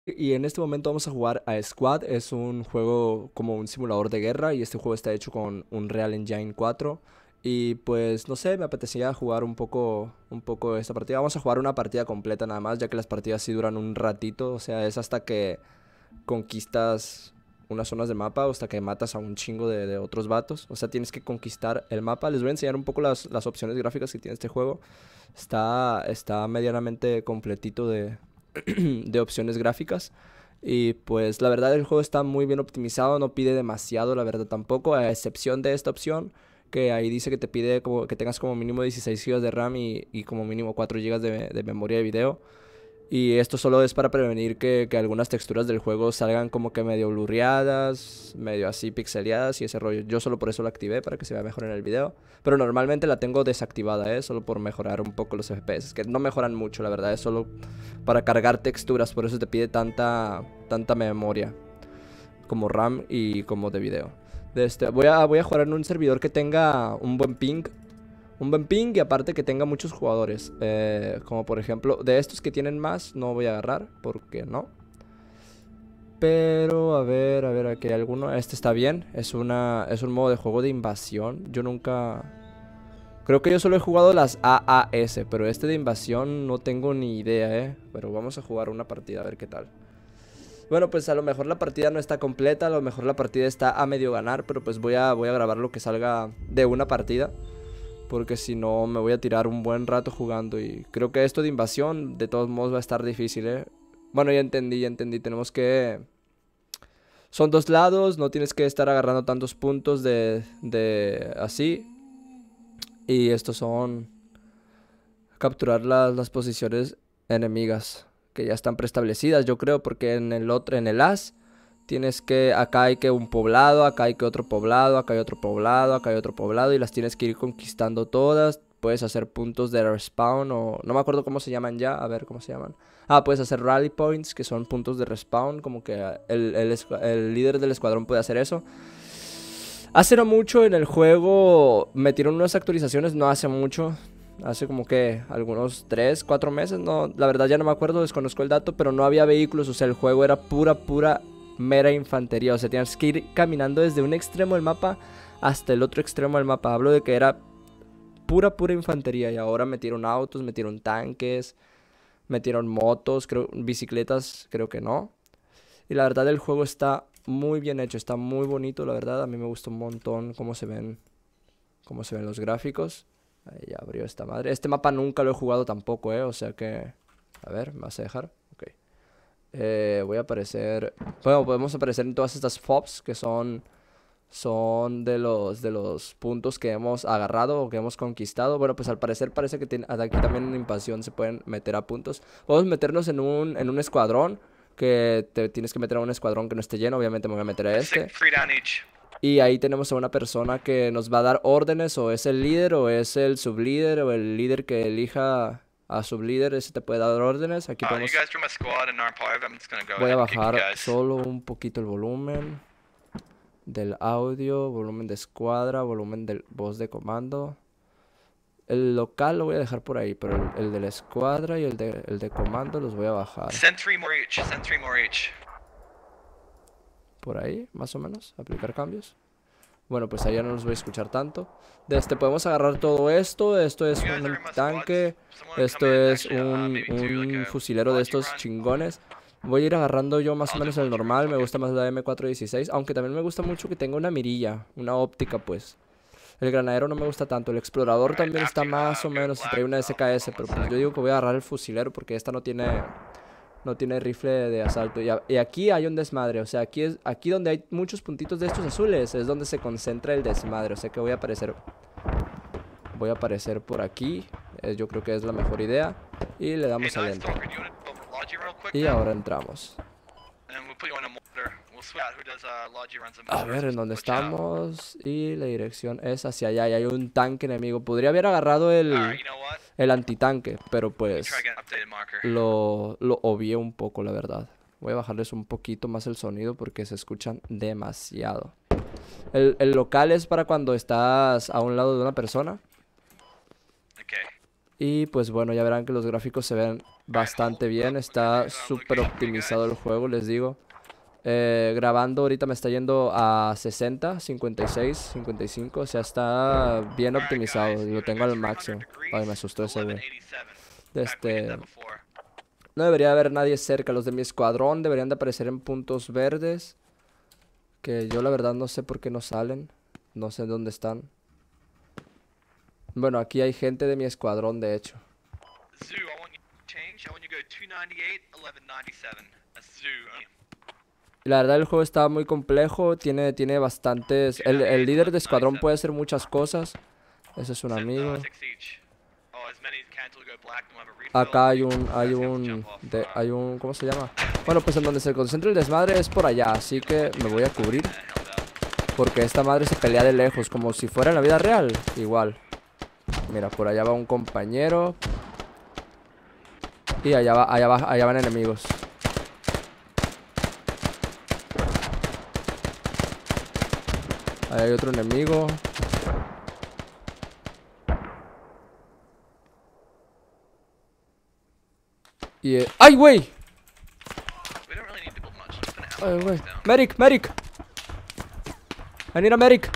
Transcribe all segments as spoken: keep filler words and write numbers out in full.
Y en este momento vamos a jugar a Squad. Es un juego como un simulador de guerra y este juego está hecho con Unreal Engine cuatro. Y pues no sé, me apetecía jugar un poco, un poco esta partida. Vamos a jugar una partida completa nada más, ya que las partidas sí duran un ratito. O sea, es hasta que conquistas unas zonas de mapa o hasta que matas a un chingo de, de otros vatos. O sea, tienes que conquistar el mapa. Les voy a enseñar un poco las, las opciones gráficas que tiene este juego. Está, está medianamente completito de, de opciones gráficas. Y pues la verdad el juego está muy bien optimizado, no pide demasiado, la verdad tampoco, a excepción de esta opción que ahí dice que te pide como que tengas como mínimo dieciséis gigas de RAM y, y como mínimo cuatro gigas de, de memoria de video. Y esto solo es para prevenir que, que algunas texturas del juego salgan como que medio blurreadas, medio así pixeleadas y ese rollo. Yo solo por eso la activé, para que se vea mejor en el video. Pero normalmente la tengo desactivada, ¿eh? Solo por mejorar un poco los F P S. Que no mejoran mucho, la verdad. Es solo para cargar texturas, por eso te pide tanta, tanta memoria. Como RAM y como de video. De este, voy, a, voy a jugar en un servidor que tenga un buen ping. Un buen ping y aparte que tenga muchos jugadores. Eh, como por ejemplo, de estos que tienen más, no voy a agarrar, porque no. Pero, a ver, a ver, aquí hay alguno. Este está bien. Es una. Es un modo de juego de invasión. Yo nunca. Creo que yo solo he jugado las A A S. Pero este de invasión no tengo ni idea, eh. Pero vamos a jugar una partida, a ver qué tal. Bueno, pues a lo mejor la partida no está completa. A lo mejor la partida está a medio ganar. Pero pues voy a, voy a grabar lo que salga de una partida. Porque si no me voy a tirar un buen rato jugando. Y creo que esto de invasión de todos modos va a estar difícil, ¿eh? Bueno, ya entendí, ya entendí. Tenemos que... Son dos lados, no tienes que estar agarrando tantos puntos de... de así. Y estos son... Capturar las, las posiciones enemigas. Que ya están preestablecidas, yo creo. Porque en el otro, en el as... Tienes que, acá hay que un poblado, acá hay que otro poblado, acá hay otro poblado, acá hay otro poblado y las tienes que ir conquistando todas. Puedes hacer puntos de respawn o... No me acuerdo cómo se llaman ya, a ver cómo se llaman. Ah, puedes hacer rally points, que son puntos de respawn, como que el, el, el líder del escuadrón puede hacer eso. Hace no mucho en el juego metieron unas actualizaciones, no hace mucho. Hace como que algunos tres, cuatro meses, no, la verdad ya no me acuerdo, desconozco el dato, pero no había vehículos, o sea, el juego era pura, pura mera infantería, o sea, tienes que ir caminando desde un extremo del mapa hasta el otro extremo del mapa. Hablo de que era pura, pura infantería y ahora metieron autos, metieron tanques, metieron motos, creo, bicicletas, creo que no. Y la verdad el juego está muy bien hecho, está muy bonito, la verdad, a mí me gusta un montón cómo se ven, cómo se ven los gráficos. Ahí ya abrió esta madre. Este mapa nunca lo he jugado tampoco, eh, o sea que... A ver, ¿me vas a dejar? Ok. Eh, voy a aparecer... Bueno, podemos aparecer en todas estas fobs que son... Son de los, de los puntos que hemos agarrado o que hemos conquistado. Bueno, pues al parecer parece que tiene, aquí también en invasión se pueden meter a puntos. Podemos meternos en un, en un escuadrón. Que te tienes que meter a un escuadrón que no esté lleno. Obviamente me voy a meter a este. Y ahí tenemos a una persona que nos va a dar órdenes. O es el líder o es el sublíder. O el líder que elija a sublíder. Ese te puede dar órdenes. Aquí podemos... Voy a bajar solo un poquito el volumen del audio, volumen de escuadra, volumen del voz de comando. El local lo voy a dejar por ahí, pero el, el de la escuadra y el de, el de comando los voy a bajar. Por ahí, más o menos, aplicar cambios. Bueno, pues allá no los voy a escuchar tanto. De este podemos agarrar todo esto. Esto es un tanque. Esto es un, un fusilero de estos chingones. Voy a ir agarrando yo más o menos el normal. Me gusta más la M cuatro dieciséis. Aunque también me gusta mucho que tenga una mirilla. Una óptica, pues. El granadero no me gusta tanto. El explorador también está más o menos. Y trae una S K S. Pero pues yo digo que voy a agarrar el fusilero. Porque esta no tiene... No tiene rifle de asalto. Y, a, y aquí hay un desmadre. O sea, aquí es aquí donde hay muchos puntitos de estos azules. Es donde se concentra el desmadre. O sea que voy a aparecer... Voy a aparecer por aquí. Eh, yo creo que es la mejor idea. Y le damos al enter. Y ahora entramos. A ver en dónde estamos. Y la dirección es hacia allá. Y hay un tanque enemigo. Podría haber agarrado el, el antitanque. Pero pues lo, lo obvié un poco, la verdad. Voy a bajarles un poquito más el sonido porque se escuchan demasiado. El, el local es para cuando estás a un lado de una persona. Y pues bueno, ya verán que los gráficos se ven bastante bien. Está súper optimizado el juego, les digo. Eh, grabando ahorita me está yendo a sesenta, cincuenta y seis, cincuenta y cinco. O sea, está bien optimizado. Lo tengo al máximo. Ay, me asustó ese güey. Este... No debería haber nadie cerca. Los de mi escuadrón deberían de aparecer en puntos verdes. Que yo la verdad no sé por qué no salen. No sé dónde están. Bueno, aquí hay gente de mi escuadrón, de hecho. Y la verdad el juego está muy complejo. Tiene, tiene bastantes... El, el líder de escuadrón puede hacer muchas cosas. Ese es un amigo. Acá hay un... Hay un... De, hay un... ¿Cómo se llama? Bueno, pues en donde se concentra el desmadre es por allá. Así que me voy a cubrir. Porque esta madre se pelea de lejos. Como si fuera en la vida real. Igual. Mira, por allá va un compañero. Y allá va, allá va, allá van enemigos. Ahí hay otro enemigo. Y... Eh... ¡Ay, güey! ¡Ay, güey! ¡Medic! ¡Medic! ¡I need a medic!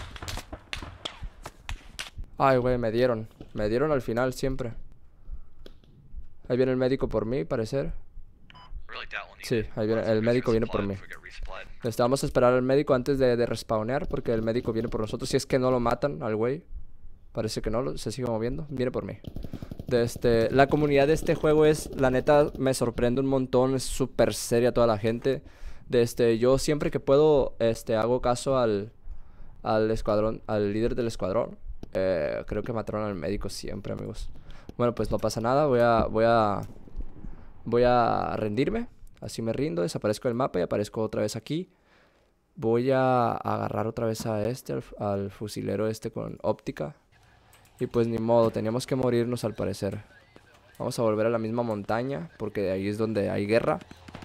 Ay, güey, me dieron. Me dieron al final siempre. Ahí viene el médico por mí, parecer. Sí, ahí viene, el médico viene por mí. Necesitamos esperar al médico antes de, de respawnear, porque el médico viene por nosotros. Si es que no lo matan al güey. Parece que no, lo, se sigue moviendo. Viene por mí. De este, la comunidad de este juego es, la neta, me sorprende un montón. Es súper seria toda la gente. De este, yo siempre que puedo, este, hago caso al, al escuadrón, al líder del escuadrón. Eh, creo que mataron al médico siempre, amigos. Bueno, pues no pasa nada. Voy a, voy a, voy a rendirme. Así me rindo, desaparezco del mapa y aparezco otra vez aquí. Voy a agarrar otra vez a este, al, al fusilero este con óptica. Y pues ni modo, teníamos que morirnos al parecer. Vamos a volver a la misma montaña, porque ahí es donde hay guerra.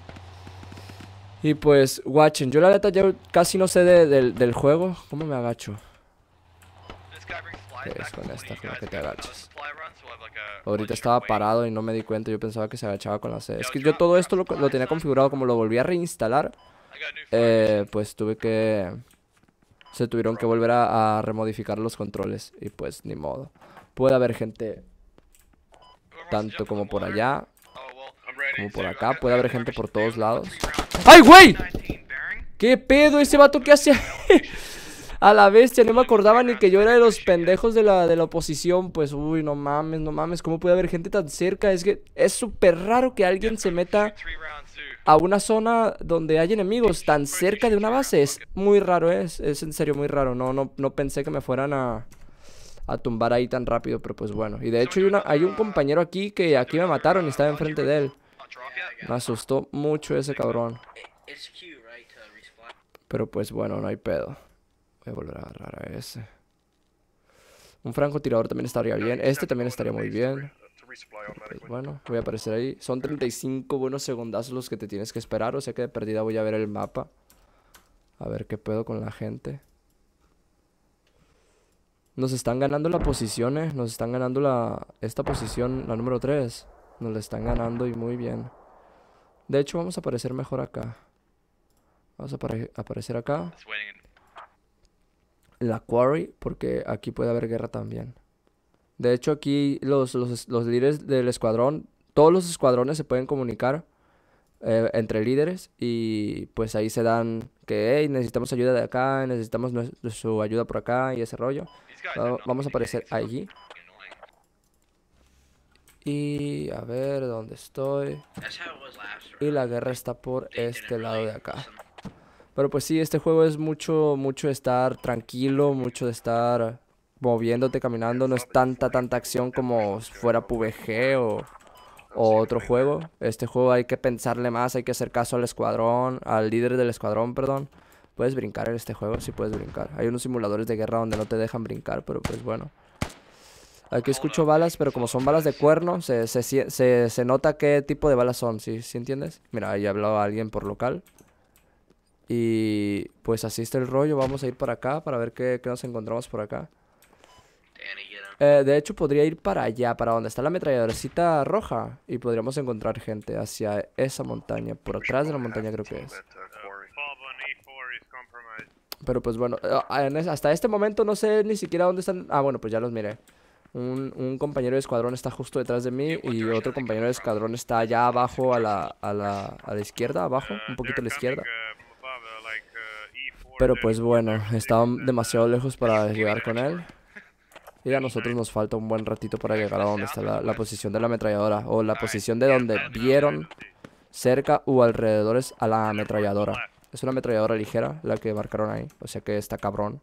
Y pues, watchen, yo la neta ya casi no sé de, de, del juego. ¿Cómo me agacho? ¿Qué es con esta con la que te agachas? Ahorita estaba parado y no me di cuenta. Yo pensaba que se agachaba con la C. Es que yo todo esto lo, lo tenía configurado. Como lo volví a reinstalar, eh, pues tuve que... Se tuvieron que volver a, a remodificar los controles. Y pues ni modo. Puede haber gente tanto como por allá como por acá. Puede haber gente por todos lados. ¡Ay, güey! ¿Qué pedo? Ese vato que hace a la bestia. No me acordaba ni que yo era de los pendejos de la, de la oposición. Pues, uy, no mames, no mames. ¿Cómo puede haber gente tan cerca? Es que es súper raro que alguien se meta a una zona donde hay enemigos tan cerca de una base. Es muy raro, es, es en serio muy raro. No, no, no pensé que me fueran a, a tumbar ahí tan rápido, pero pues bueno. Y de hecho hay, una, hay un compañero aquí que aquí me mataron y estaba enfrente de él. Me asustó mucho ese cabrón. Pero pues bueno, no hay pedo. Voy a volver a agarrar a ese. Un francotirador también estaría bien. Este también estaría muy bien. Pues bueno, voy a aparecer ahí. Son treinta y cinco buenos segundazos los que te tienes que esperar. O sea que de perdida voy a ver el mapa. A ver qué pedo con la gente. Nos están ganando la posición, eh. Nos están ganando la... Esta posición, la número tres. Nos la están ganando y muy bien. De hecho, vamos a aparecer mejor acá. Vamos a apare aparecer acá. En la quarry, porque aquí puede haber guerra también. De hecho, aquí los, los, los líderes del escuadrón, todos los escuadrones se pueden comunicar eh, entre líderes. Y pues ahí se dan que, hey, necesitamos ayuda de acá, necesitamos su ayuda por acá y ese rollo. Va, vamos a aparecer allí. Y a ver dónde estoy. Y la guerra está por este lado de acá. Pero pues sí, este juego es mucho, mucho de estar tranquilo, mucho de estar moviéndote, caminando. No es tanta, tanta acción como si fuera P U B G o, o otro juego. Este juego hay que pensarle más, hay que hacer caso al escuadrón, al líder del escuadrón, perdón. Puedes brincar en este juego, sí puedes brincar. Hay unos simuladores de guerra donde no te dejan brincar, pero pues bueno. Aquí escucho balas, pero como son balas de cuerno, se, se, se, se nota qué tipo de balas son, ¿sí, ¿sí entiendes? Mira, ahí hablaba alguien por local. Y pues así está el rollo. Vamos a ir para acá para ver qué, qué nos encontramos por acá. Eh, de hecho, podría ir para allá, para donde está la ametralladorcita roja. Y podríamos encontrar gente hacia esa montaña. Por atrás de la montaña creo que es. Pero pues bueno, eh, en es- hasta este momento no sé ni siquiera dónde están. Ah, bueno, pues ya los miré. Un, un compañero de escuadrón está justo detrás de mí. Y otro compañero de escuadrón está allá abajo a la, a la, a la izquierda, abajo, un poquito a la izquierda. Pero pues bueno, estaban demasiado lejos para llegar con él. Y a nosotros nos falta un buen ratito para llegar a donde está la, la posición de la ametralladora. O la posición de donde vieron cerca u alrededores a la ametralladora. Es una ametralladora ligera la que marcaron ahí. O sea que está cabrón.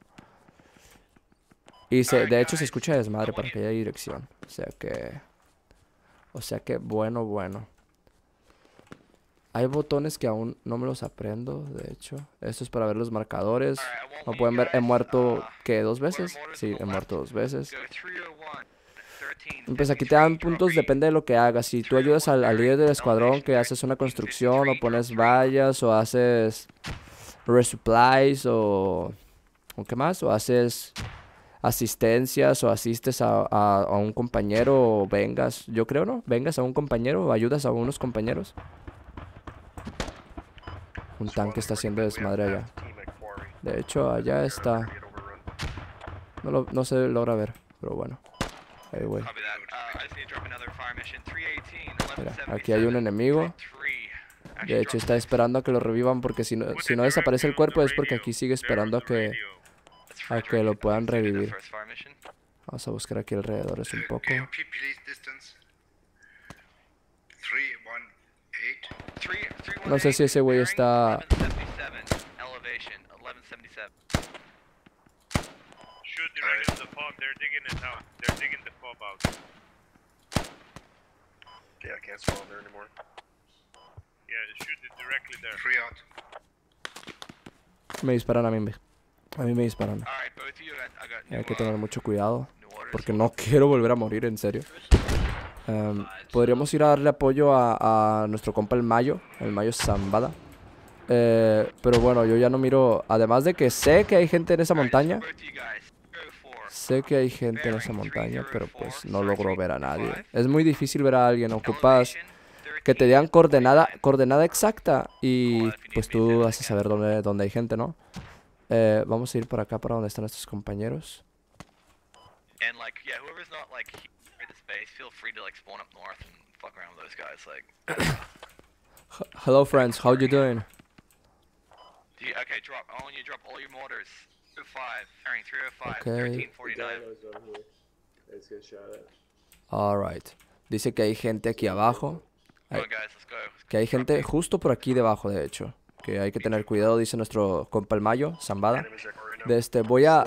Y se, de hecho se escucha desmadre para aquella dirección. O sea que... O sea que bueno, bueno. Hay botones que aún no me los aprendo, de hecho. Esto es para ver los marcadores. Como pueden ver, he muerto, ¿qué? ¿Dos veces? Sí, he muerto dos veces. Pues aquí te dan puntos, depende de lo que hagas. Si tú ayudas al, al líder del escuadrón, que haces una construcción, o pones vallas, o haces resupplies, o... ¿O qué más? O haces asistencias, o asistes a, a, a un compañero, o vengas. Yo creo, ¿no? Vengas a un compañero, o ayudas a unos compañeros. Un tanque está haciendo desmadre allá. De hecho, allá está. No, lo, no se logra ver, pero bueno. Ahí, güey. Mira, aquí hay un enemigo. De hecho, está esperando a que lo revivan porque si no, si no desaparece el cuerpo es porque aquí sigue esperando a que, a que lo puedan revivir. Vamos a buscar aquí alrededor, es un poco. No sé si ese güey está... Me disparan a mí. A mí me disparan. Hay que tener mucho cuidado. Porque no quiero volver a morir, en serio. Um, podríamos ir a darle apoyo a, a nuestro compa el Mayo. El Mayo Zambada. Eh, pero bueno, yo ya no miro. Además de que sé que hay gente en esa montaña. Sé que hay gente en esa montaña, pero pues no logro ver a nadie. Es muy difícil ver a alguien. Ocupas que te digan coordenada, coordenada exacta. Y pues tú vas a saber dónde, dónde hay gente, ¿no? Eh, vamos a ir por acá, para donde están nuestros compañeros. Hello friends, how you doing? Okay. Alright. Dice que hay gente aquí abajo. Hay, que hay gente justo por aquí debajo, de hecho. Que hay que tener cuidado, dice nuestro compa el Mayo, Zambada. De este, voy a...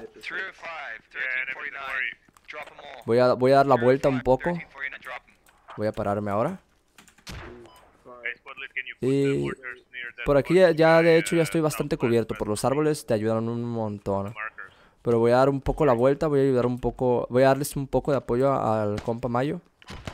Voy a, voy a dar la vuelta un poco. Voy a pararme ahora. Y... Por aquí ya, ya de hecho ya estoy bastante cubierto. Por los árboles te ayudan un montón. Pero voy a dar un poco la vuelta. Voy a ayudar un poco... Voy a darles un poco de apoyo al compa Mayo.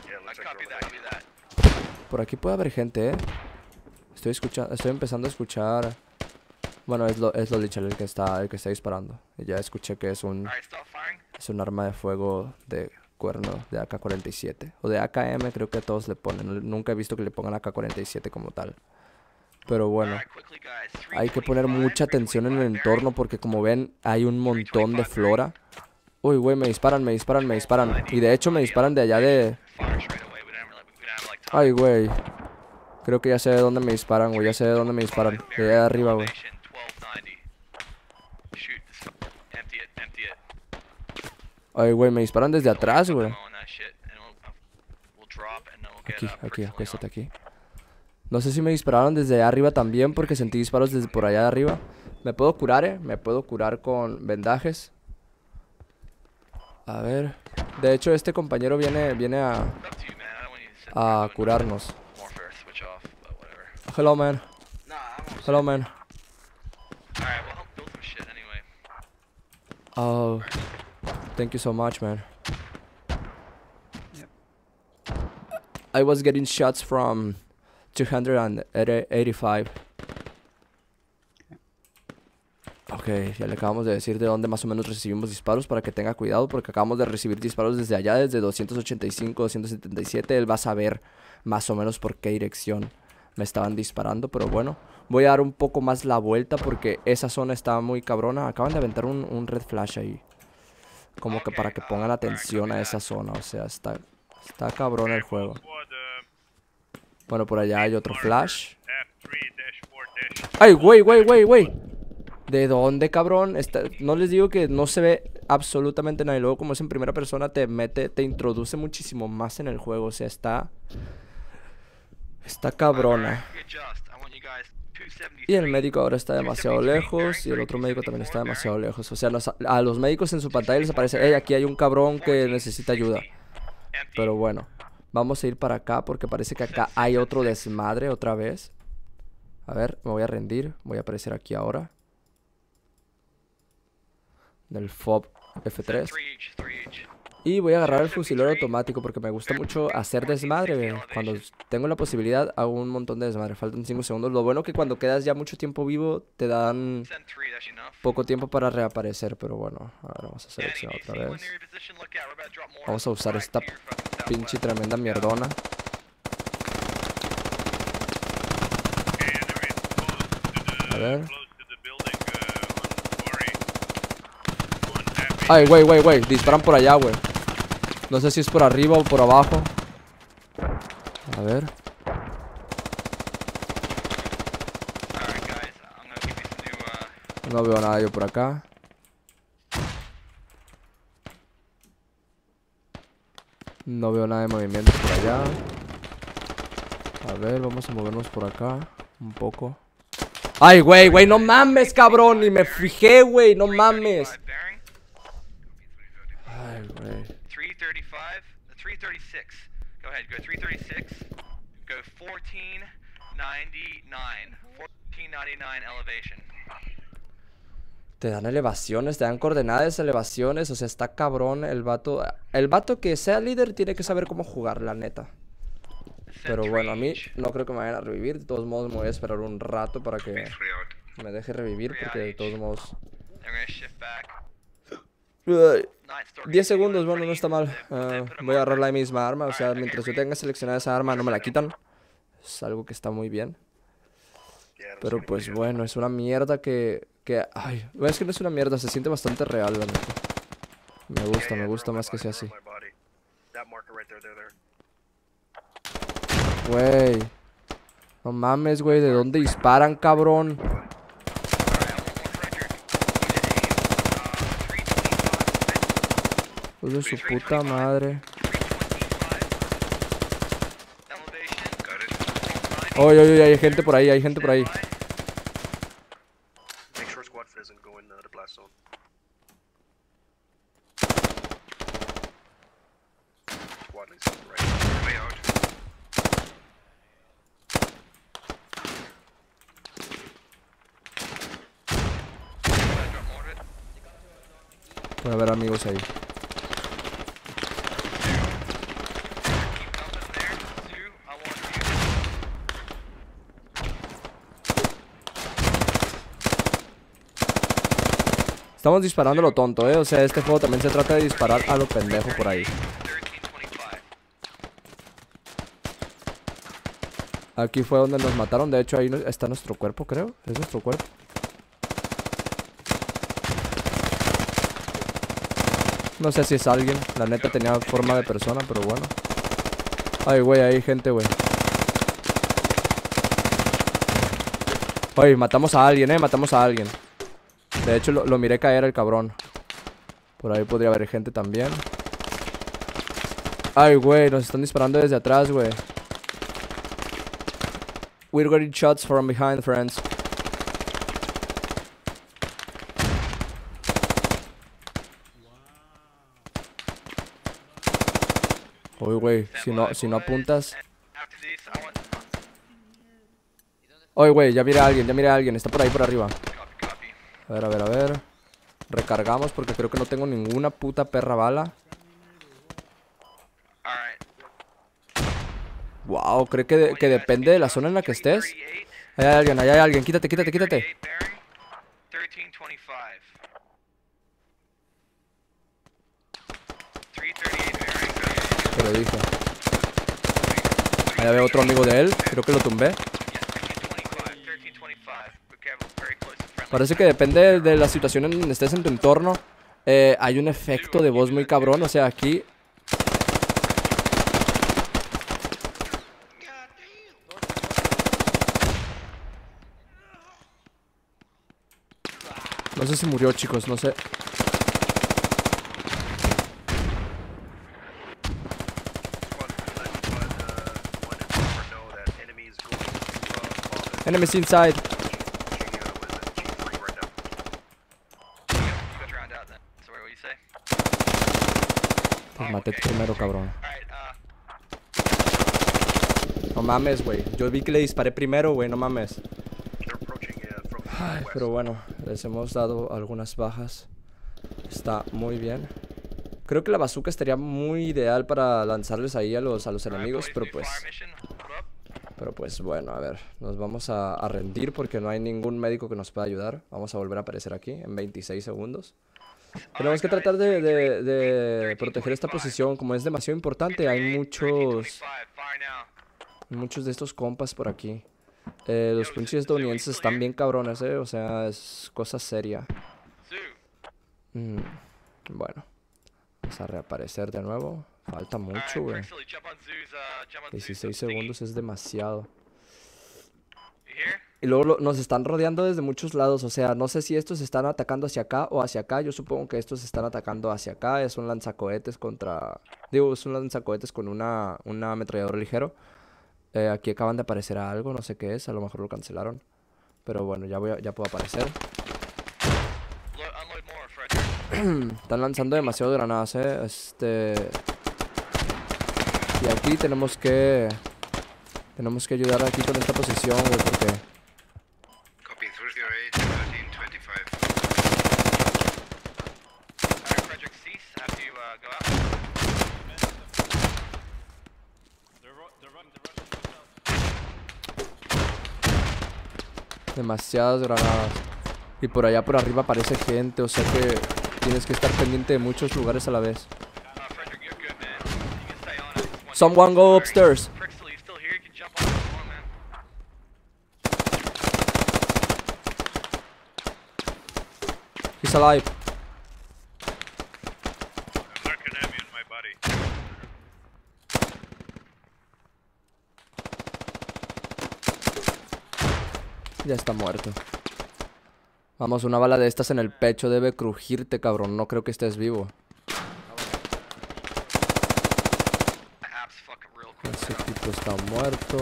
Por aquí puede haber gente, eh. Estoy escuchando, estoy empezando a escuchar. Bueno, es lo, es lo Lichel el que está, el que está disparando. Y ya escuché que es un, es un arma de fuego de cuerno de A K cuarenta y siete. O de A K M, creo que todos le ponen. Nunca he visto que le pongan A K cuarenta y siete como tal. Pero bueno, hay que poner mucha atención en el entorno porque como ven, hay un montón de flora. Uy, güey, me disparan, me disparan, me disparan. Y de hecho me disparan de allá de... Ay, güey. Creo que ya sé de dónde me disparan, güey. Ya sé de dónde me disparan. De allá de arriba, güey. Ay, güey, me disparan desde atrás, güey. Aquí, aquí, acuéstate aquí. No sé si me dispararon desde arriba también porque sentí disparos desde por allá de arriba. Me puedo curar, eh. Me puedo curar con vendajes. A ver. De hecho, este compañero viene, viene a... A curarnos. Hello, man. Hello, man. Oh, thank you so much, man. I was getting shots from two hundred eighty-five. Ok, ya le acabamos de decir de dónde más o menos recibimos disparos para que tenga cuidado, porque acabamos de recibir disparos desde allá, desde doscientos ochenta y cinco, doscientos setenta y siete. Él va a saber más o menos por qué dirección me estaban disparando, pero bueno, voy a dar un poco más la vuelta porque esa zona está muy cabrona. Acaban de aventar un, un red flash ahí, como que para que pongan atención a esa zona, o sea, está, está cabrón el juego. Bueno, por allá hay otro flash. ¡Ay, güey, güey, güey, güey! ¿De dónde, cabrón? Está, no les digo que no se ve absolutamente nada. Y luego, como es en primera persona, te mete, te introduce muchísimo más en el juego. O sea, está... Está cabrona. Y el médico ahora está demasiado lejos. Y el otro médico también está demasiado lejos. O sea, los, a los médicos en su pantalla les aparece: hey, aquí hay un cabrón que necesita ayuda. Pero bueno, vamos a ir para acá porque parece que acá hay otro desmadre otra vez. A ver, me voy a rendir. Voy a aparecer aquí ahora. Del F O B F tres. Y voy a agarrar el fusilero automático porque me gusta mucho hacer desmadre. Cuando tengo la posibilidad hago un montón de desmadre. Faltan cinco segundos. Lo bueno que cuando quedas ya mucho tiempo vivo te dan poco tiempo para reaparecer. Pero bueno, a ver, vamos a seleccionar otra vez. Vamos a usar esta pinche tremenda mierdona. A ver. Ay, güey, güey, güey. Disparan por allá, güey. No sé si es por arriba o por abajo. A ver. No veo nada yo por acá. No veo nada de movimiento por allá. A ver, vamos a movernos por acá un poco. Ay, güey, güey, no mames, cabrón. Ni me fijé, güey, no mames. Ay, güey. three thirty-five, three thirty-six. Go ahead, go three thirty-six. Go fourteen ninety-nine. fourteen ninety-nine elevation. Te dan elevaciones, te dan coordenadas, elevaciones. O sea, está cabrón el vato. El vato que sea líder tiene que saber cómo jugar, la neta. Pero bueno, a mí no creo que me vayan a revivir. De todos modos, me voy a esperar un rato para que me deje revivir. Porque de todos modos... diez segundos, bueno, no está mal. uh, Voy a agarrar la misma arma. O sea, mientras yo tenga seleccionada esa arma no me la quitan. Es algo que está muy bien. Pero pues bueno, es una mierda que... que ay, es que no es una mierda, se siente bastante real, la neta. Me gusta, me gusta más que sea así. Güey. No mames, güey, ¿de dónde disparan, cabrón? Pues de su puta madre. Oye, oye, hay gente por ahí, hay gente por ahí. Puede haber amigos ahí. Estamos disparando a lo tonto, eh. O sea, este juego también se trata de disparar a lo pendejo por ahí. Aquí fue donde nos mataron. De hecho, ahí está nuestro cuerpo, creo. Es nuestro cuerpo. No sé si es alguien. La neta tenía forma de persona, pero bueno. Ay, güey, hay gente, güey. Oye, matamos a alguien, eh. Matamos a alguien. De hecho, lo, lo miré caer el cabrón. Por ahí podría haber gente también. Ay, güey, nos están disparando desde atrás, güey. We're getting shots from behind, friends. Uy, güey, si no, si no apuntas. Oye, güey, ya miré a alguien, ya miré a alguien. Está por ahí, por arriba. A ver, a ver, a ver. Recargamos porque creo que no tengo ninguna puta perra bala. Wow, creo que, de, que depende de la zona en la que estés. Ahí hay alguien, ahí hay alguien. Quítate, quítate, quítate. twenty-five. three thirty-eight bearing. Te lo dije. Ahí había otro amigo de él. Creo que lo tumbé. Parece que depende de la situación en donde estés en tu entorno. Eh, hay un efecto de voz muy cabrón. O sea, aquí... No sé si murió, chicos, no sé. Enemies inside. Pues maté primero, cabrón. No mames, güey. Yo vi que le disparé primero, güey, no mames. Ay, pero bueno, les hemos dado algunas bajas. Está muy bien. Creo que la bazooka estaría muy ideal para lanzarles ahí a los, a los enemigos, pero pues... Pero pues bueno, a ver, nos vamos a, a rendir porque no hay ningún médico que nos pueda ayudar. Vamos a volver a aparecer aquí en veintiséis segundos. Tenemos que tratar de, de, de proteger esta posición, como es demasiado importante. Hay muchos... Muchos de estos compas por aquí. Eh, los pinches estadounidenses están bien cabrones, eh. O sea, es cosa seria. Mm, bueno. Vamos a reaparecer de nuevo. Falta mucho, güey. dieciséis segundos es demasiado. Y luego lo, nos están rodeando desde muchos lados. O sea, no sé si estos están atacando hacia acá o hacia acá. Yo supongo que estos están atacando hacia acá. Es un lanzacohetes contra... Digo, es un lanzacohetes con una, una ametralladora ligero. Eh, aquí acaban de aparecer algo, no sé qué es. A lo mejor lo cancelaron. Pero bueno, ya, voy a, ya puedo aparecer. Están lanzando demasiado granadas, eh. Este... Y aquí tenemos que... Tenemos que ayudar aquí con esta posición, güey, porque... Demasiadas granadas. Y por allá por arriba aparece gente, o sea que tienes que estar pendiente de muchos lugares a la vez. Someone go upstairs. He's alive. Ya está muerto. Vamos, una bala de estas en el pecho debe crujirte, cabrón. No creo que estés vivo. Ese tipo está muerto.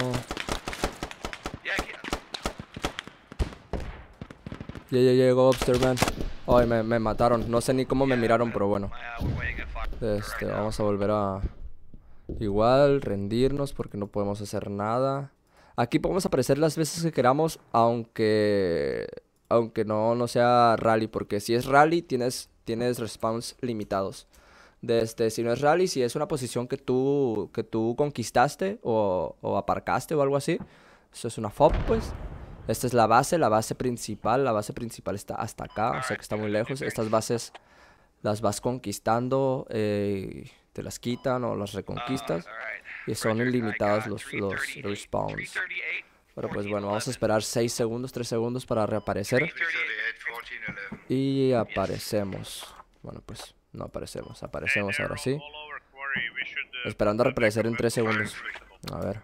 Ya, ya llegó upstairs, man. Ay, me, me mataron. No sé ni cómo me miraron, pero bueno. Este, vamos a volver a... Igual, rendirnos porque no podemos hacer nada. Aquí podemos aparecer las veces que queramos, aunque... Aunque no, no sea rally, porque si es rally tienes, tienes respawns limitados. De este, si no es rally, si es una posición que tú, que tú conquistaste o, o aparcaste o algo así, eso es una F O B, pues. Esta es la base, la base principal. La base principal está hasta acá, o sea que está muy lejos. Estas bases las vas conquistando, eh, te las quitan o las reconquistas. Y son ilimitados los, los respawns. Pero pues bueno, vamos a esperar seis segundos, tres segundos para reaparecer. Y aparecemos. Bueno, pues no aparecemos, aparecemos ahora sí. Esperando a reaparecer en tres segundos. A ver.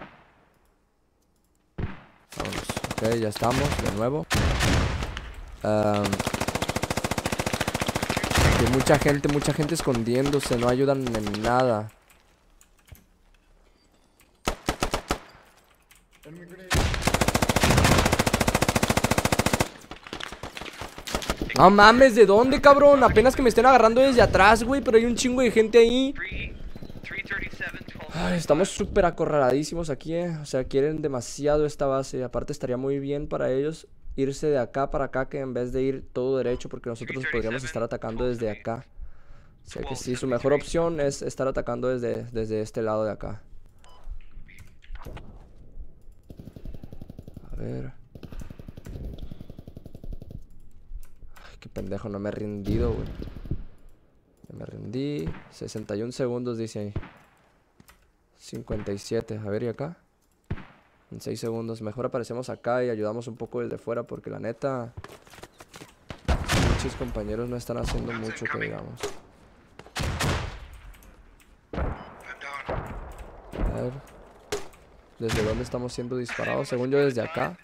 Vámonos. Ok, ya estamos, de nuevo. Um, hay mucha gente, mucha gente escondiéndose, no ayudan en nada. No mames, ¿de dónde, cabrón? Apenas que me estén agarrando desde atrás, güey. Pero hay un chingo de gente ahí. Ay, estamos súper acorraladísimos aquí, eh. O sea, quieren demasiado esta base. Aparte estaría muy bien para ellos irse de acá para acá, que en vez de ir todo derecho, porque nosotros podríamos estar atacando desde acá. O sea que sí, su mejor opción es estar atacando desde, desde este lado de acá. A ver. qué pendejo, no me he rendido, güey. Me rendí. sesenta y un segundos dice ahí. cincuenta y siete. A ver, ¿y acá? En seis segundos. Mejor aparecemos acá y ayudamos un poco desde fuera porque la neta... muchos compañeros no están haciendo mucho que digamos. A ver. ¿Desde dónde estamos siendo disparados? Según yo, desde acá.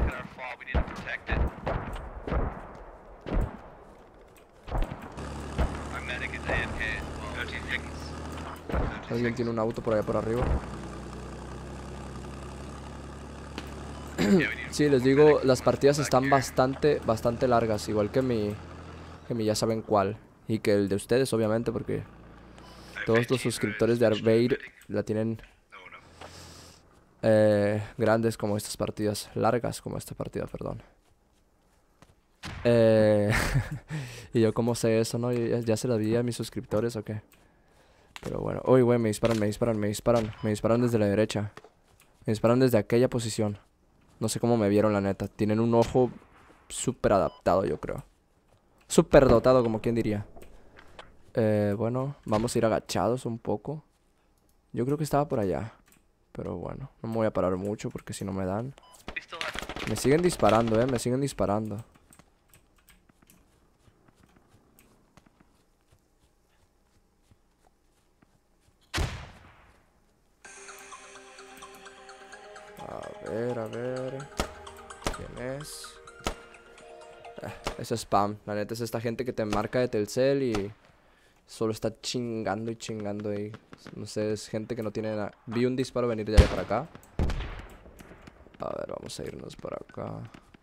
Alguien tiene un auto por allá por arriba. Sí, les digo, las partidas están bastante, bastante largas. Igual que mi, que mi ya saben cuál. Y que el de ustedes, obviamente, porque todos los suscriptores de Arcade la tienen eh, grandes como estas partidas. Largas como esta partida, perdón. Eh, y yo como sé eso, ¿no? Ya, ya se la vi a mis suscriptores o qué. Pero bueno. Uy, güey, me disparan, me disparan, me disparan. Me disparan desde la derecha. Me disparan desde aquella posición. No sé cómo me vieron, la neta. Tienen un ojo súper adaptado, yo creo. Súper dotado, como quien diría. Eh, bueno, vamos a ir agachados un poco. Yo creo que estaba por allá. Pero bueno, no me voy a parar mucho porque si no me dan. Me siguen disparando, eh, me siguen disparando. A ver, a ver. ¿Quién es? Eh, es spam. La neta es esta gente que te marca de Telcel y solo está chingando y chingando ahí. No sé, es gente que no tiene nada. Vi un disparo venir de allá para acá. A ver, vamos a irnos por acá.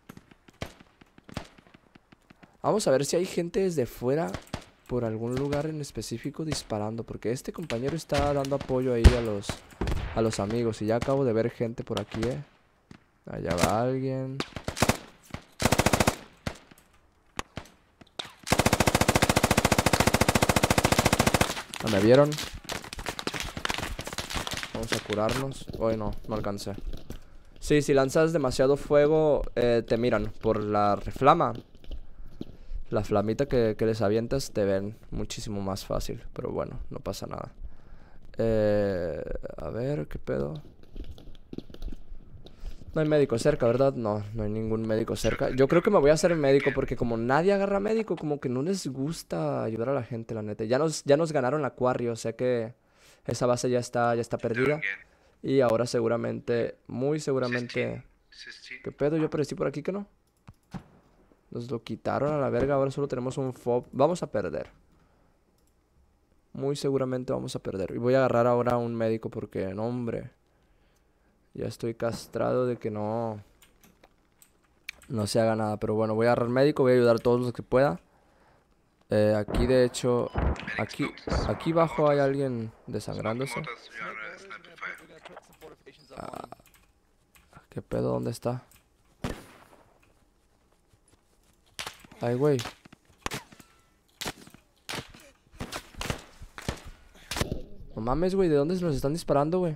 Vamos a ver si hay gente desde fuera por algún lugar en específico disparando. Porque este compañero está dando apoyo ahí a los, a los amigos. Y ya acabo de ver gente por aquí, eh. Allá va alguien. No me vieron. Vamos a curarnos. Hoy no, no alcancé. Sí, si lanzas demasiado fuego, eh, te miran por la reflama. La flamita que, que les avientas te ven muchísimo más fácil. Pero bueno, no pasa nada. Eh, a ver, ¿qué pedo? No hay médico cerca, ¿verdad? No, no hay ningún médico cerca. Yo creo que me voy a hacer médico porque como nadie agarra médico, como que no les gusta ayudar a la gente, la neta. Ya nos, ya nos ganaron la Quarry, o sea que esa base ya está, ya está perdida. Y ahora seguramente, muy seguramente... ¿Qué pedo? Yo aparecí por aquí que no. Nos lo quitaron a la verga, ahora solo tenemos un fob. Vamos a perder. Muy seguramente vamos a perder. Y voy a agarrar ahora a un médico porque, no, hombre. Ya estoy castrado de que no... No se haga nada. Pero bueno, voy a agarrar médico, voy a ayudar a todos los que pueda. Eh, aquí de hecho... Aquí, aquí abajo hay alguien desangrándose. Ah, ¿qué pedo? ¿Dónde está? Ay, güey. No mames, güey. ¿De dónde se nos están disparando, güey?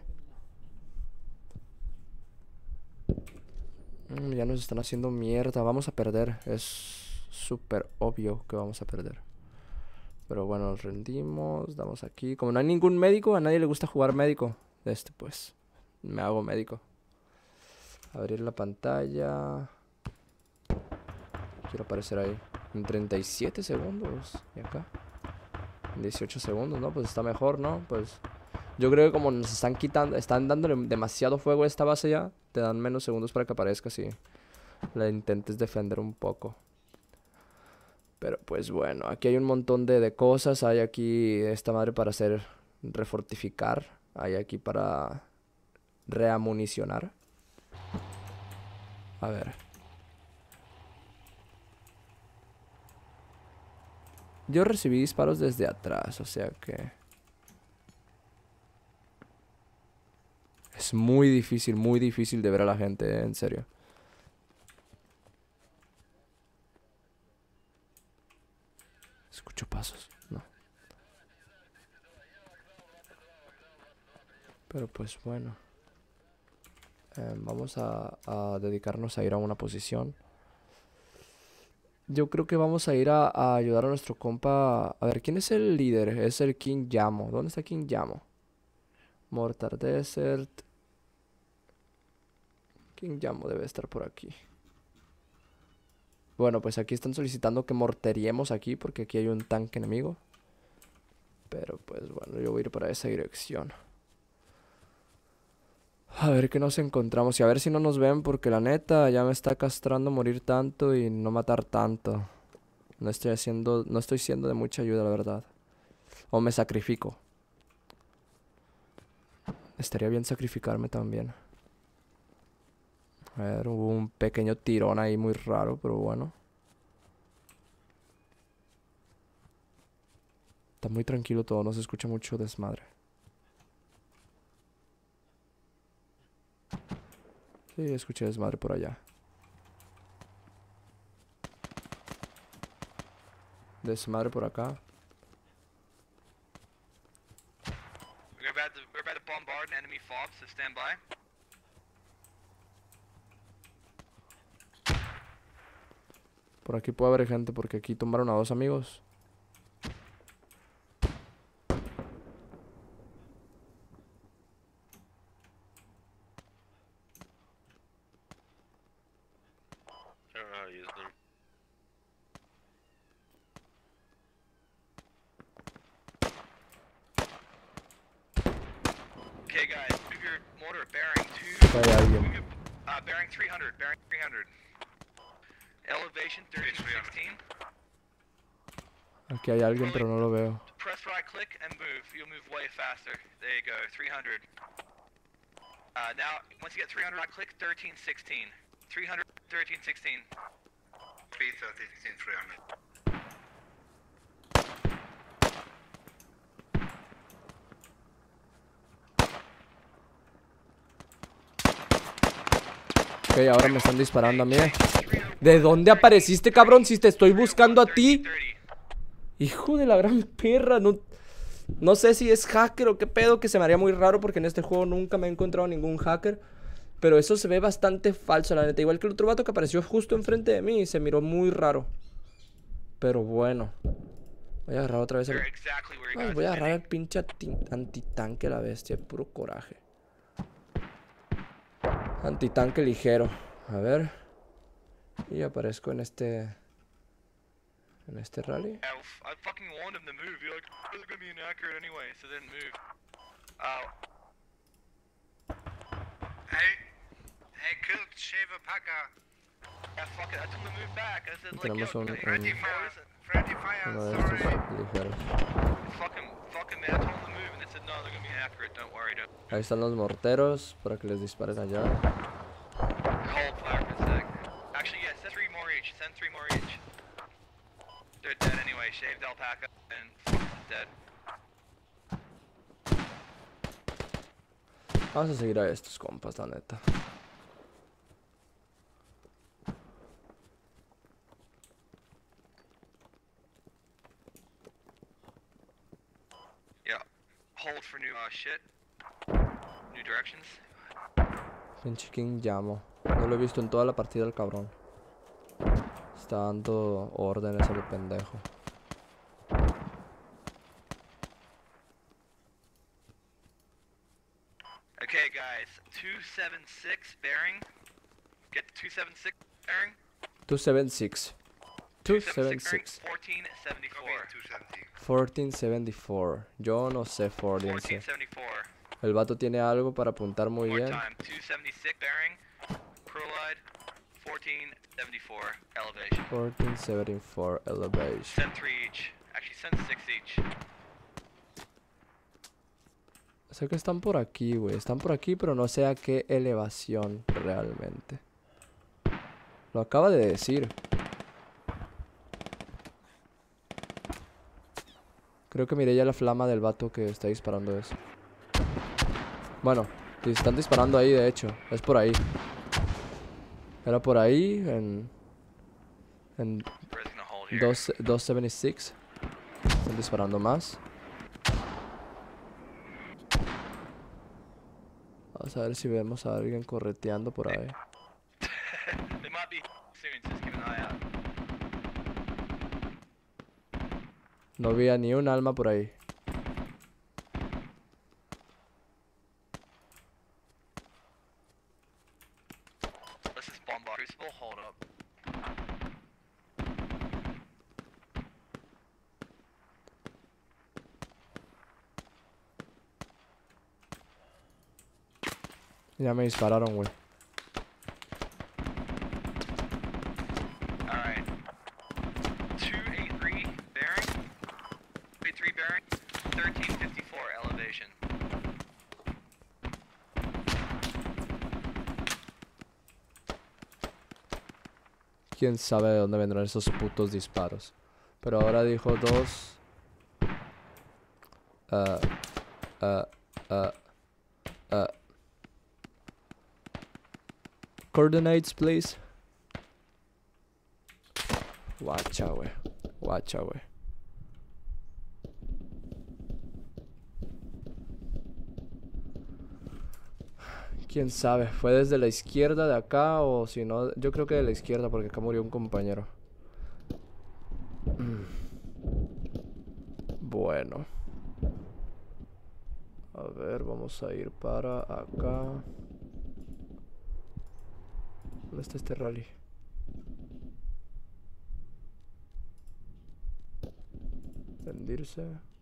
Mm, ya nos están haciendo mierda. Vamos a perder. Es súper obvio que vamos a perder. Pero bueno, nos rendimos. Damos aquí. Como no hay ningún médico, a nadie le gusta jugar médico. Este, pues. Me hago médico. Abrir la pantalla. Quiero aparecer ahí. En treinta y siete segundos. Y acá. En dieciocho segundos, ¿no? Pues está mejor, ¿no? Pues yo creo que como nos están quitando, están dándole demasiado fuego a esta base ya, te dan menos segundos para que aparezca si la intentes defender un poco. Pero pues bueno, aquí hay un montón de, de cosas. Hay aquí esta madre para hacer refortificar. Hay aquí para reamunicionar. A ver. Yo recibí disparos desde atrás, o sea que... Es muy difícil, muy difícil de ver a la gente, eh, en serio. Escucho pasos, no. Pero pues bueno. Eh, vamos a, a dedicarnos a ir a una posición. Yo creo que vamos a ir a, a ayudar a nuestro compa. A ver, ¿quién es el líder? Es el King Yamo. ¿Dónde está King Yamo? Mortar Desert. King Yamo debe estar por aquí. Bueno, pues aquí están solicitando que morteriemos aquí porque aquí hay un tanque enemigo. Pero pues bueno, yo voy a ir para esa dirección. A ver qué nos encontramos y a ver si no nos ven porque la neta ya me está castrando morir tanto y no matar tanto. No estoy haciendo, no estoy siendo de mucha ayuda, la verdad. O me sacrifico. Estaría bien sacrificarme también. A ver, hubo un pequeño tirón ahí muy raro, pero bueno. Está muy tranquilo todo, no se escucha mucho desmadre. Sí, escuché desmadre por allá. Desmadre por acá. We're about to, we're about to bombard an enemy fob, so stand by. Por aquí puede haber gente porque aquí tumbaron a dos amigos. I don't know how to use them. Okay, guys, move your mortar bearing two. Acá hay alguien. move your- Uh, bearing three hundred, bearing three hundred. Elevation thirteen sixteen. Aquí hay alguien, pero no lo veo. Press right click and move. You'll move way faster. There you go, three hundred. Uh, now, once you get three hundred, right click thirteen sixteen. three hundred, thirteen sixteen. P thirteen sixteen three hundred. Ok, ahora me están disparando a mí. ¿De dónde apareciste, cabrón? Si te estoy buscando a ti. Hijo de la gran perra. No, no sé si es hacker o qué pedo, que se me haría muy raro porque en este juego nunca me he encontrado ningún hacker. Pero eso se ve bastante falso, la neta. Igual que el otro vato que apareció justo enfrente de mí. Se miró muy raro. Pero bueno. Voy a agarrar otra vez el... You're exactly where you Ay, guys voy a are agarrar el sitting. pinche ati- antitanque, la bestia. Puro coraje. Antitanque ligero. A ver. Y aparezco en este... En este rally. I, I fucking warned him to move. You're like, "Oh, it's gonna be inaccurate anyway," so then move. Uh, Hey, hey, killed Shaver Packer. yeah, fuck it. I told him to move back. I said, like, Tenemos yo, un- hey, un- Friendly hey, fire, listen, friendly fire, Uno de estos sorry. ligeros. fucking, fucking man. I told him to move, and they said, no, they're gonna be inaccurate. Don't worry. Don't Ahí están los morteros para que les disparen allá. hold fire for a sec. Actually, yeah, send three more each. Send three more each. They're dead anyway. Shaved alpaca and fucking dead. Vamos a seguir a estos compas, la neta. Yeah. Hold for new uh, shit. New directions. Pinche King llamo. No lo he visto en toda la partida el cabrón. Está dando órdenes al pendejo. Okay, guys. two seven six bearing. Get the two seven six bearing. two seven six. two seven two seven six six. bearing. fourteen seventy-four. two seventy. fourteen seventy-four. Yo no sé fourteen Fordiense. seventy-four. El vato tiene algo para apuntar muy More bien. time. two seventy-six bearing. Prolide. fourteen seventy-four. Elevation. fourteen seventy-four elevation. Send three each. Actually, send six each. Sé que están por aquí, güey. Están por aquí, pero no sé a qué elevación realmente. Lo acaba de decir. Creo que miré ya la flama del vato que está disparando eso. Bueno, si están disparando ahí, de hecho. Es por ahí. Era por ahí, en... En Where's gonna hold here? dos- doscientos setenta y seis. Están disparando más. Vamos a ver si vemos a alguien correteando por ahí. They might be soon, so just keep an eye out. No había ni un alma por ahí. This is bomb bar. Crucible, hold up. Ya me dispararon, güey. Alright. two eighty-three bearing. two eighty-three bearing. thirteen fifty-four elevation. Quién sabe de dónde vendrán esos putos disparos. Pero ahora dijo dos. Uh, uh, uh, uh. Coordinates, please. Guacha, güey. Guacha, güey. Quién sabe, fue desde la izquierda de acá o si no, yo creo que de la izquierda porque acá murió un compañero. Bueno. A ver, vamos a ir para acá. ¿Dónde está este rally? Rendirse.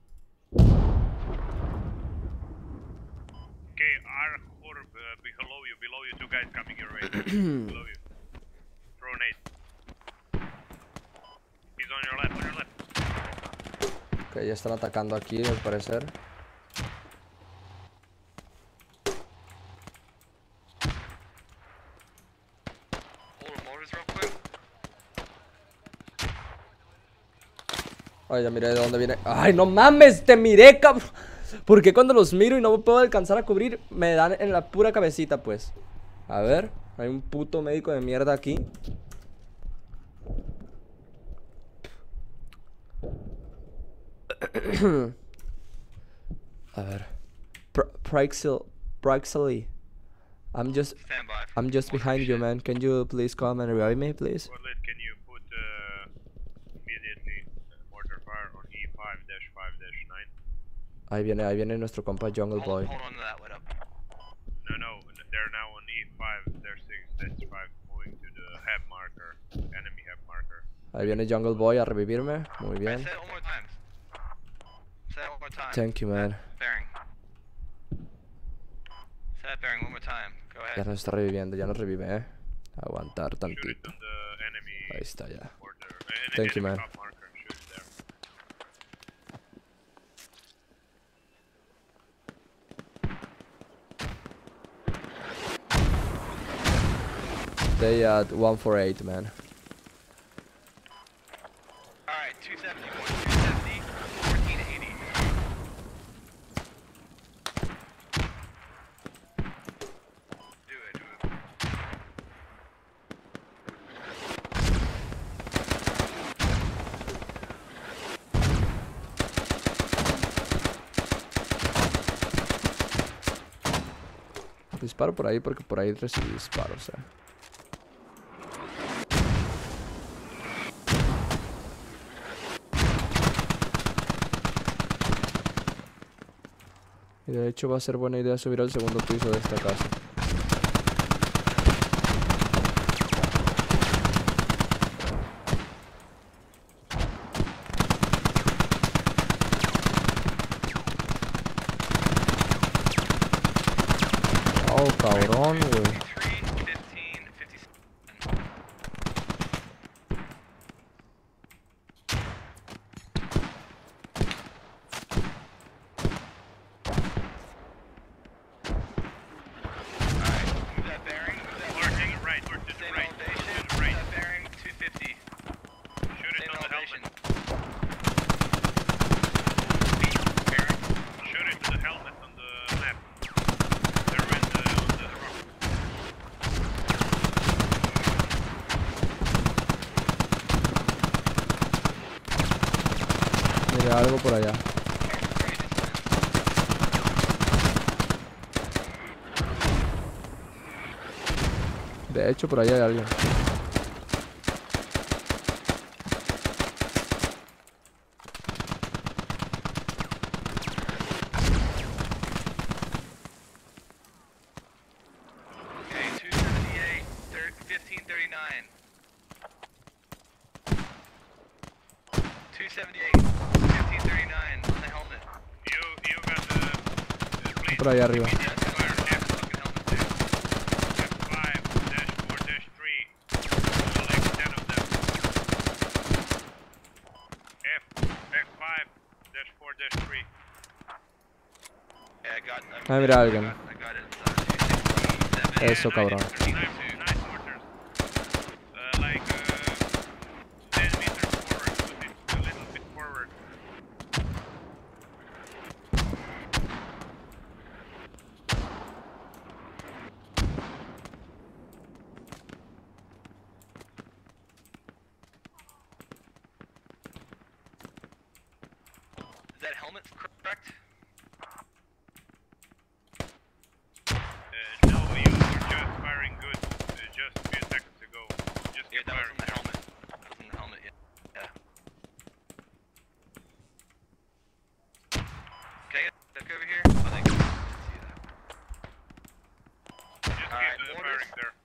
Okay, our Horb uh, below you, below you, two guys coming your way. Below you. Throw an eight. He's on your left, on your left. Ok, ya están atacando aquí al parecer. Ay, ya miré de dónde viene. Ay, no mames, te miré, cabrón. Porque cuando los miro y no puedo alcanzar a cubrir, me dan en la pura cabecita, pues. A ver, hay un puto médico de mierda aquí. A ver. Praxil, Praxili. I'm just, Stand by. I'm just behind you, man. Can you please come and revive me, please? Warlet, can you put uh, immediately uh, mortar fire on E five dash five dash nine? Ahí viene, ahí viene nuestro compa Jungle Hold, Boy. hold on to that, Widow. No, no, they're now on E five dash six dash five, moving to the hab marker, enemy hab marker. Ahí viene Jungle Boy a revivirme. Muy Alright, bien. say it one more time. Say it one more time. Thank you, man. Bearing. Say that bearing one more time. Go Ya ahead. nos está reviviendo, ya nos revive, eh. Aguantar Shoot it tantito. on the enemy Ahí está ya. border. Uh, Thank you, enemy man. hab marker, shoot it there. They at one forty-eight, man. Alright, two seventy-one, two seventy, fourteen eighty. Do it, do it. Disparo por ahí porque por ahí recibí disparos, eh. Y de hecho va a ser buena idea subir al segundo piso de esta casa. Oh, cabrón, güey. fifty-three, fifteen, fifty-seven. Alright, move that bearing, move that Or bearing. take it right, or to the Same right, elevation, to the move right. that bearing, two fifty. Shoot it Same on the elevation. helmet. Bearing. Shoot it to the helmet on the map. There is the, on the rock. Mira algo por allá. De hecho, por ahí hay alguien. two seventy-eight, fifteen thirty-nine on the helmet. You you got the, the please. Por ahí arriba. Yeah, it's got a fucking helmet too. F five dash four dash three. Like ten of them. F F five dash four dash three. Yeah, I got. I, Ah, mira a I alguien. got, I got it. Uh, two sixty-seven. Eso, cabrón. Nice, nice mortars. Uh, like uh, ten meters forward, a, bit, a little bit forward. Is that helmet correct? Uh, no, you were just firing good uh, just a few seconds ago. Just Yeah, keep that was firing. on the helmet. That was on the helmet. Yeah. Yeah. Okay, look over here. Oh, thank you. See that. Just Alright, keep uh, mortars. firing there.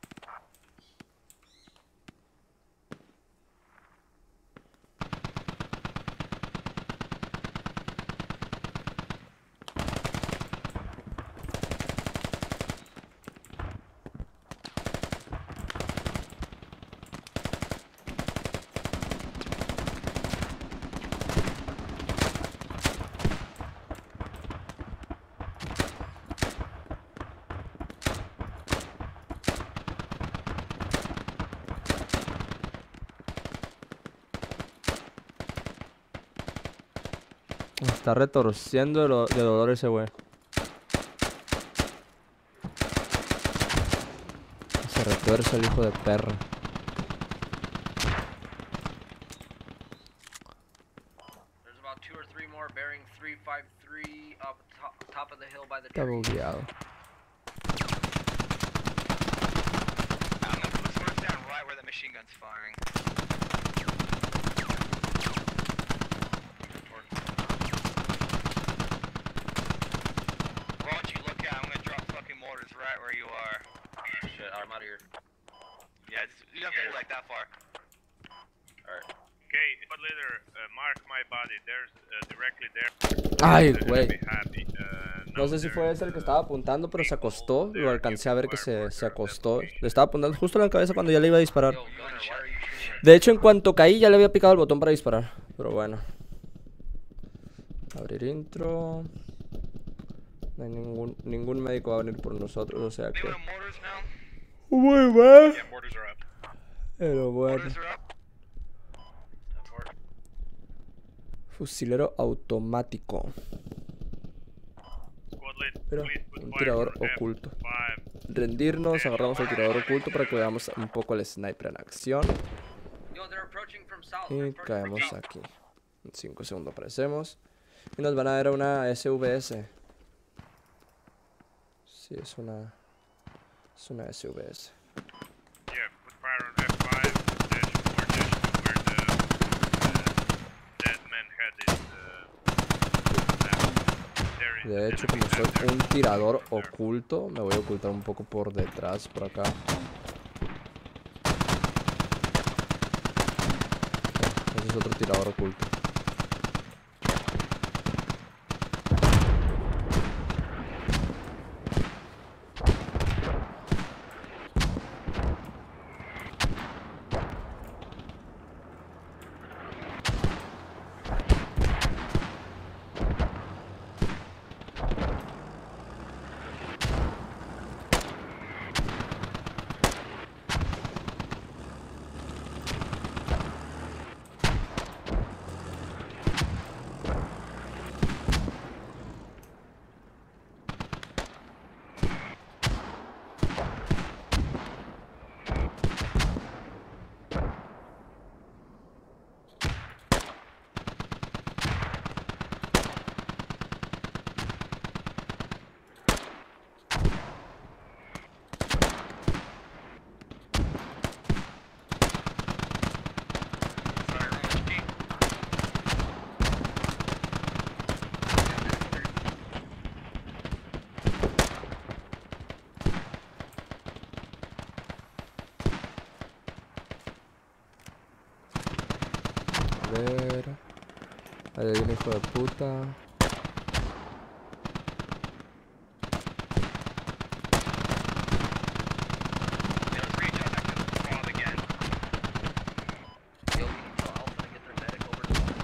Está retorciendo de, lo- de dolor ese güey. Se retuerce el hijo de perra. There's about two or three more bearing three five three up top, top of the hill by the Está tree. bugueado. I'm gonna put swords down right where the machine gun's firing. Why don't you look out? I'm gonna drop fucking mortars right where you are. Shit, I'm out of here. Yeah, just, you don't have to go like that far. Alright. Okay, but later, uh, mark my body. There's uh, directly there. Ay, Uh, güey. be happy. Uh, No sé si fue ese el que estaba apuntando, pero se acostó. Lo alcancé a ver que se, se acostó. Le estaba apuntando justo en la cabeza cuando ya le iba a disparar. Yo, Gunner, why are you shooting? De hecho, en cuanto caí, ya le había picado el botón para disparar. Pero bueno. Abrir intro. No hay ningún, ningún médico va a venir por nosotros, o sea Maybe que... with mortars now? Muy mal. Yeah, mortars are up. Pero bueno. Mortars are up? Fusilero automático. Squad lead, Mira, please put un fire tirador for F oculto. five. Rendirnos, agarramos el tirador oculto para que veamos un poco el sniper en acción. Yo, they're approaching from south. Y They're approaching from caemos south. aquí. En cinco segundos aparecemos. Y nos van a dar una S V S. Sí, es una... Es una S V S. Yeah, put fire on F five dash four dash two where the uh, dead man head is. Uh, now. There is De an hecho, enemy como soy head there. un tirador There. oculto, me voy a ocultar un poco por detrás, por acá. Ese es otro tirador oculto. Sorry, wrong H P. A ver... Ahí viene hijo de puta. Yeah, let's reach out back to the squad again. Yo, can you tell Alpha to get their medic over to me?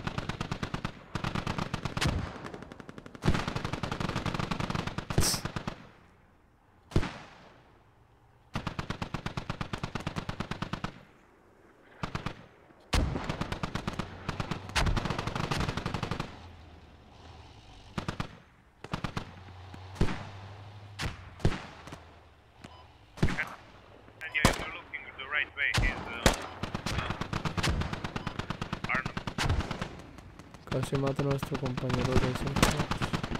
And yeah, if you're looking the right way, he's uh, Arnold. Casi mata a nuestro compañero de cinco.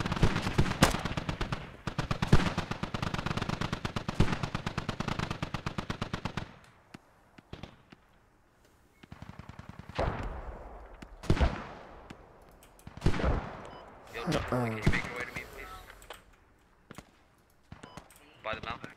Yo, Charlie, can you make your way to me, please? By the mountain.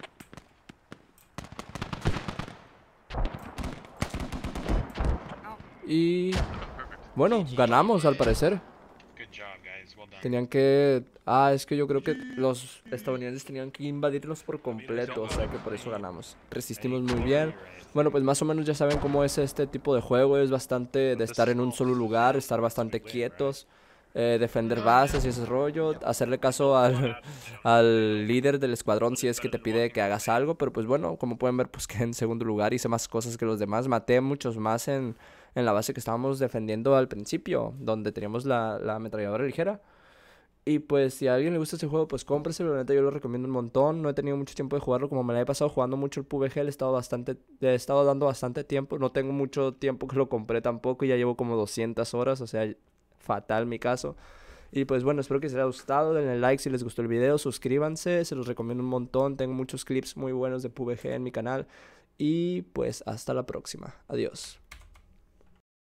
Y bueno, ganamos al parecer. Good job, guys. Well done. Tenían que... Ah, es que yo creo que los estadounidenses tenían que invadirlos por completo, o sea que por eso ganamos. Resistimos muy bien. Bueno, pues más o menos ya saben cómo es este tipo de juego. Es bastante de estar en un solo lugar, estar bastante quietos, eh, defender bases y ese rollo, hacerle caso al, al líder del escuadrón si es que te pide que hagas algo. Pero pues bueno, como pueden ver, pues quedé en segundo lugar, hice más cosas que los demás. Maté muchos más en, en la base que estábamos defendiendo al principio, donde teníamos la, la ametralladora ligera. Y pues si a alguien le gusta este juego, pues cómpreselo, la neta yo lo recomiendo un montón. No he tenido mucho tiempo de jugarlo, como me la he pasado jugando mucho el P U B G, le he estado bastante, le he estado dando bastante tiempo. No tengo mucho tiempo que lo compré tampoco, y ya llevo como doscientas horas, o sea, fatal mi caso. Y pues bueno, espero que les haya gustado, denle like si les gustó el video, suscríbanse, se los recomiendo un montón. Tengo muchos clips muy buenos de P U B G en mi canal. Y pues hasta la próxima, adiós.